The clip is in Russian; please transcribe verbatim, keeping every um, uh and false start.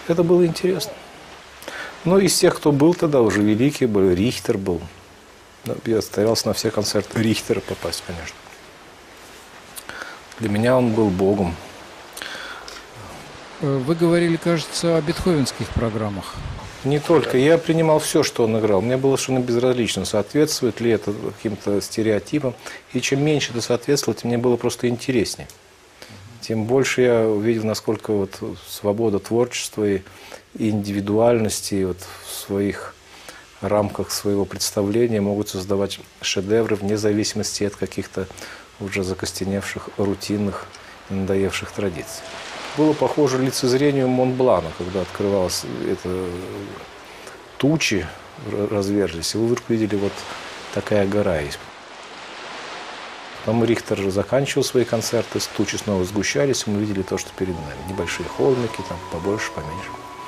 Это было интересно. Ну, из тех, кто был тогда, уже великий был, Рихтер был. Я старался на все концерты Рихтера попасть, конечно. Для меня он был богом. Вы говорили, кажется, о бетховенских программах. Не только. Я принимал все, что он играл. Мне было совершенно безразлично, соответствует ли это каким-то стереотипам. И чем меньше это соответствовало, тем мне было просто интереснее. Тем больше я увидел, насколько вот свобода творчества и индивидуальности вот в своих рамках своего представления могут создавать шедевры вне зависимости от каких-то уже закостеневших, рутинных, надоевших традиций. Было похоже лицезрению Монблана, когда открывалась это, тучи разверзлись, и вы вдруг видели, вот такая гора есть. Потом Рихтер же заканчивал свои концерты, тучи снова сгущались, и мы видели то, что перед нами. Небольшие холмики, там побольше, поменьше.